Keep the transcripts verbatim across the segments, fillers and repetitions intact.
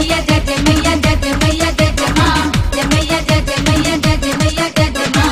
मैया जय जय मैया जय जय मैया जय जय माँ जय मैया जय जय मैया जय जय मैया जय जय माँ।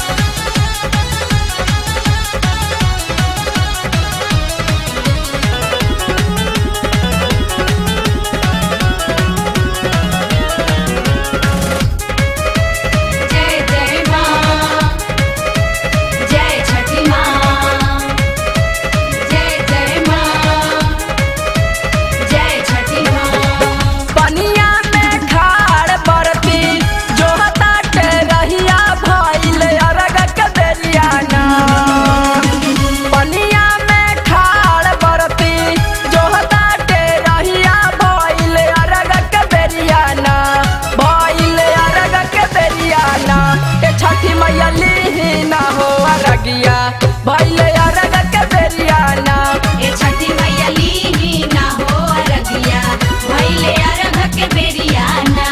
भइले अरग के बेरियाना ए छठी मैया लीही ना हो अरगिया भइले अरग के बेरियाना।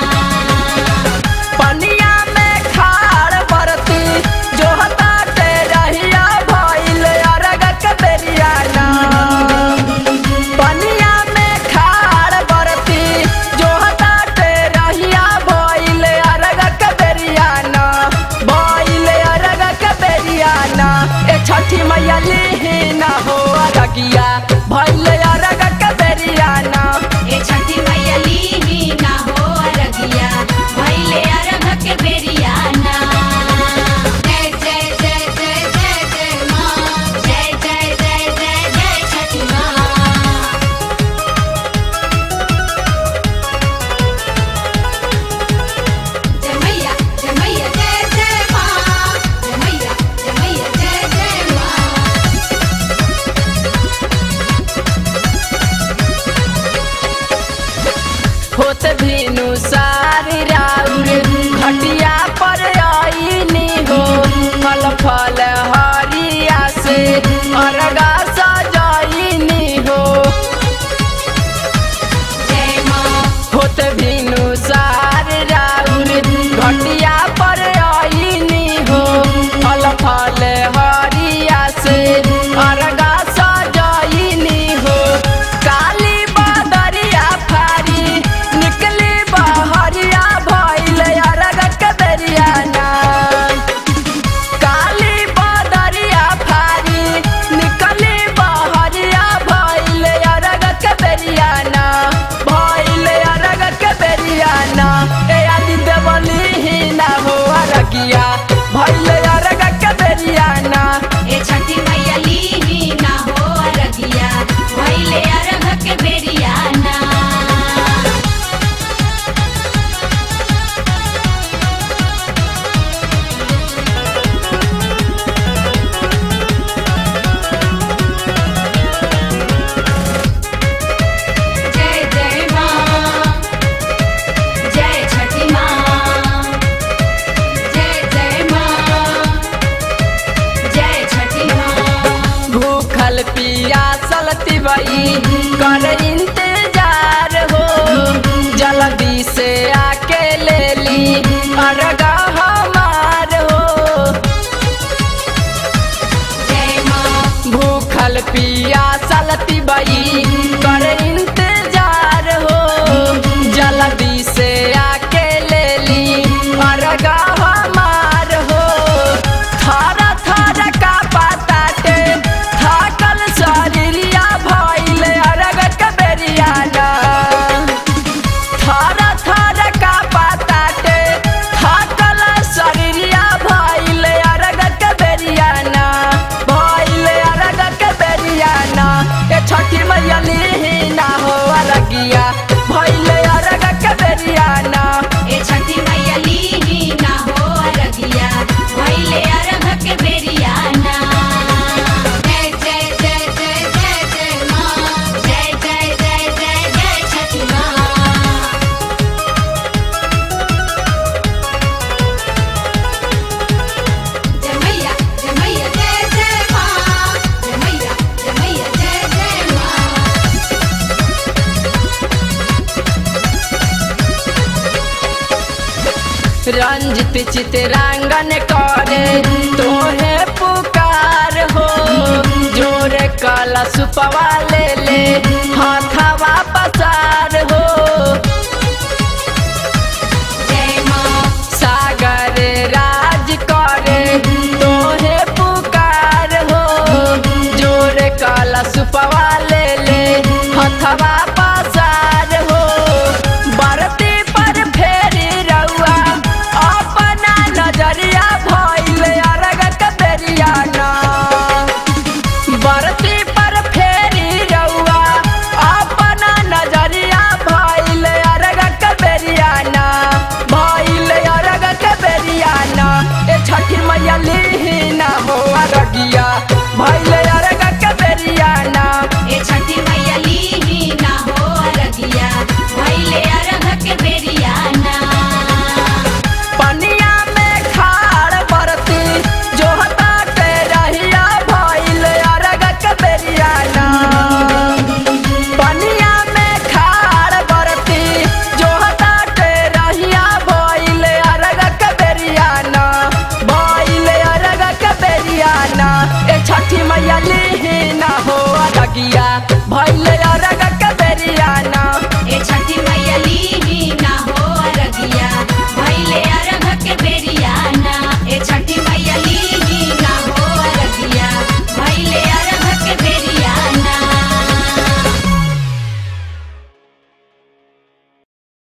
पनिया में खाड़ बरती जो हताटे रहिया भइले अरग के बेरियाना। पनिया में खाड़ बरती जो हताटे रहिया भइले अरग के बेरियाना भइले अरग के बेरियाना। छठी मैया लीही ना हो अरगिया भइले अरग के बेरियाना। ए छठी मैया लीही ना हो अरगिया भइले अरग के बेरियाना। जय जय जय जय जय जय माँ जय जय जय जय जय छठी माँ। जय मैया जय मैया जय जय माँ जय मैया जय मैया जय जय माँ। होत भीनु सारी राउर घटिया पर आईनी हो फल फल हरिया से अरगा सजाईनी हो। जय माँ होत भीनु सारी राउर घटिया पर आईनी हो फल फल हरिया से अरगा सजाईनी हो। काली बदरिया फारी निकली बहरिया भइले अरग के बेरियाना। काली बदरिया फारी निकली बहरिया भइले अरग के बेरियाना भइले अरग के बेरियाना। ए आदि देवली ही ना हो अरगिया भइले अरग के बेरियाना। ए छठी मैया लीही ना हो अरगिया भइले अरग के बेरियाना। जय जय माँ जय छठी माँ जय जय माँ जय छठी माँ। भूखल पियासल तिवई कर इंतजार हो जल्दी से आके ले ली अरगा हमार हो। जय माँ भूखल पियासल तिवई कर इंतजार हो जल्दी से आके ले ली अरगा हमार हो। थारा थारा का पाताटे थाकल शरीरिया भइले अरग के बेरियाना। थारा थारा का पाताटे थाकल शरीरिया भइले अरग के बेरियाना भइले अरग के बेरियाना। ए छठी मैया लीही ना हो अरगिया भइले अरग के बेरियाना। ए छठी मैया लीही ना हो अरगिया भइले अरग के बेरियाना। जय जय जय जय जय जय माँ जय जय जय जय जय छठी माँ। जय मैया जय मैया जय जय माँ जय मैया जय मैया जय जय माँ। रंजित चितरांगन करे तोहे पुकार हो जोरे कला सुपवा ले ले हाथवा पसार हो। मैया लीही ना हो अरगिया भैले अरग के बेरिया ना।